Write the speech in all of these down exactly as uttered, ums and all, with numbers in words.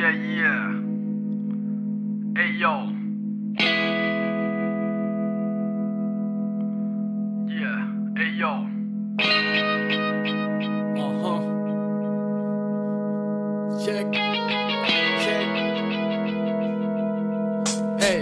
Yeah, yeah. Hey, yo. Yeah, hey, yo. Uh-huh. Check. Check. Hey.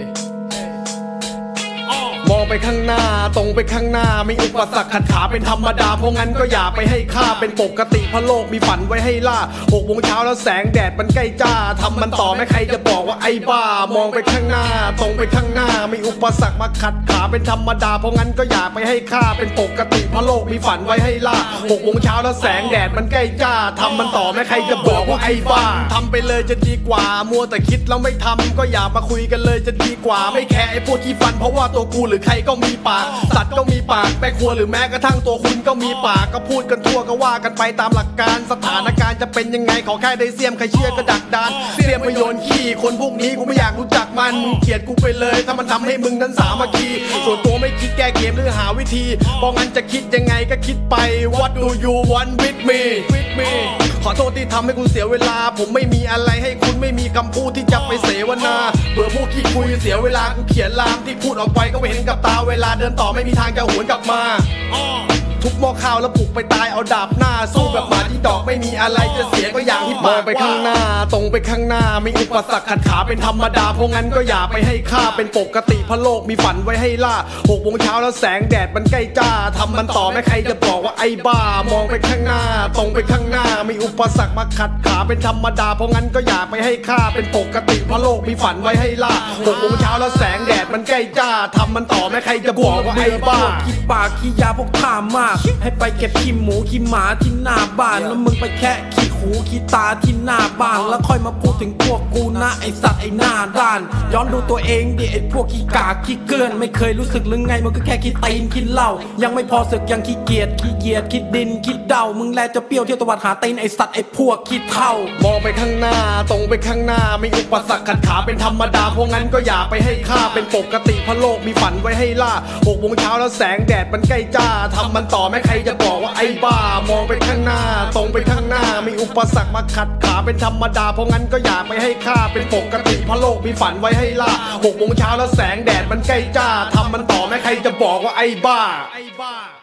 มองไปข้างหน้าตรงไปข้างหน้าไม่อุปสรรคขัดขาเป็นธรรมดาเพราะงั้นก็อย่าไปให้ค่าเป็นปกติเพราะโลกมีฝันไว้ให้ล่าหกโมงเช้าแล้วแสงแดดมันใกล้จ้าทำมันต่อแม้ใครจะบอกว่าไอ้บ้ามองไปข้างหน้าตรงไปข้างหน้าไม่อุปสรรคมาขัดขาเป็นธรรมดาเพราะงั้นก็อย่าไปให้ค่าเป็นปกติเพราะโลกมีฝันไว้ให้ล่าหกโมงเช้าแล้วแสงแดดมันใกล้จ้าทำมันต่อแม้ใครจะบอกว่าไอ้บ้าทำไปเลยจะดีกว่ามัวแต่คิดแล้วไม่ทำก็อย่ามาคุยกันเลยจะดีกว่าไม่แคร์ไอ้พวกที่ฟันเพราะว่าตัวกูหรือใครก็มีปากสัตว์ก็มีปากแม่ครัวหรือแม้กระทั่งตัวคุณก็มีปากก็พูดกันทั่วก็ว่ากันไปตามหลักการสถานการณ์จะเป็นยังไงขอแค่ได้เสียมใครเชื่อก็ดักดานเสียมไปโยนขี้คนพวกนี้กูไม่อยากรู้จักมันมึงเกลียดกูไปเลยถ้ามันทำให้มึงนั้นสามัคคีส่วนตัวไม่คิดแก้เกมหรือหาวิธีบอกงั้นจะคิดยังไงก็คิดไป What do you want with me with me ขอโทษที่ทำให้คุณเสียเวลาผมไม่มีอะไรให้คุณไม่มีคำพูดที่จะไปเสวนาเบื่อพวกขี้คุยเสียเวลากูเขียนลามที่พูดออกไปก็ไม่เห็นกับตาเวลาเดินต่อไม่มีทางจะหวนกลับมาทุบหม้อข้าวแล้วปลุกไปตายเอาดาบหน้าสู้แบบหมาที่ดอกไม่มีอะไรจะเสียก็อย่างที่มองไปข้างหน้าตรงไปข้างหน้ามีอุปสรรคขัดขาเป็นธรรมดาเพราะงั้นก็อย่าไปให้ค่าเป็นปกติเพราะโลกมีฝันไว้ให้ล่าหกโมงเช้าแล้วแสงแดดมันใกล้จ้าทำมันต่อแม้ใครจะบอกว่าไอ้บ้ามองไปข้างหน้าตรงไปข้างหน้ามีอุปสรรคมาขัดขาเป็นธรรมดาเพราะงั้นก็อย่าไปให้ค่าเป็นปกติเพราะโลกมีฝันไว้ให้ล่าหกโมงเช้าแล้วแสงแดดมันใกล้จ้าทำมันต่อแม้ใครจะบอกว่าไอ้บ้าขี้ปากขี้ยาพวกท่ามากให้ไปเก็บขี้หมูขี้หมาที่หน้าบ้านแล้วมึงไปแค่ขี้หูขี้ตาที่หน้าบ้านแล้วค่อยมาพูดถึงพวกกูนะไอสัตว์ไอหน้าด้านย้อนดูตัวเองดิไอพวกขี้กากขี้เกินไม่เคยรู้สึกหรือไงมันก็แค่ขี้ตีนขี้เหล้ายังไม่พอสึกยังขี้เกียจขี้เกียจขี้ดินขี้เดามึงแลจะเปรี้ยวเที่ยวตะวัดหาตีนไอสัตว์ไอพวกขี้เท่ามองไปข้างหน้าตรงไปข้างหน้าไม่อุปสรรคขัดขาเป็นธรรมดาเพราะงั้นก็อย่าไปให้ค่าเป็นปกติเพราะโลกมีฝันไว้ให้ล่าหกโมงเช้าแล้วแสงแดดมันใกล้จ้าทำมันต่อแม้ใครจะบอกว่าไอ้บ้ามองไปข้างหน้าตรงไปข้างหน้ามีอุปสรรคมาขัดขาเป็นธรรมดาเพราะงั้นก็อย่าไปให้ค่าเป็นปกติเพราะโลกมีฝันไว้ให้ล่าหกโมงเช้าแล้วแสงแดดมันใกล้จ้าทำมันต่อแม้ใครจะบอกว่าไอ้บ้า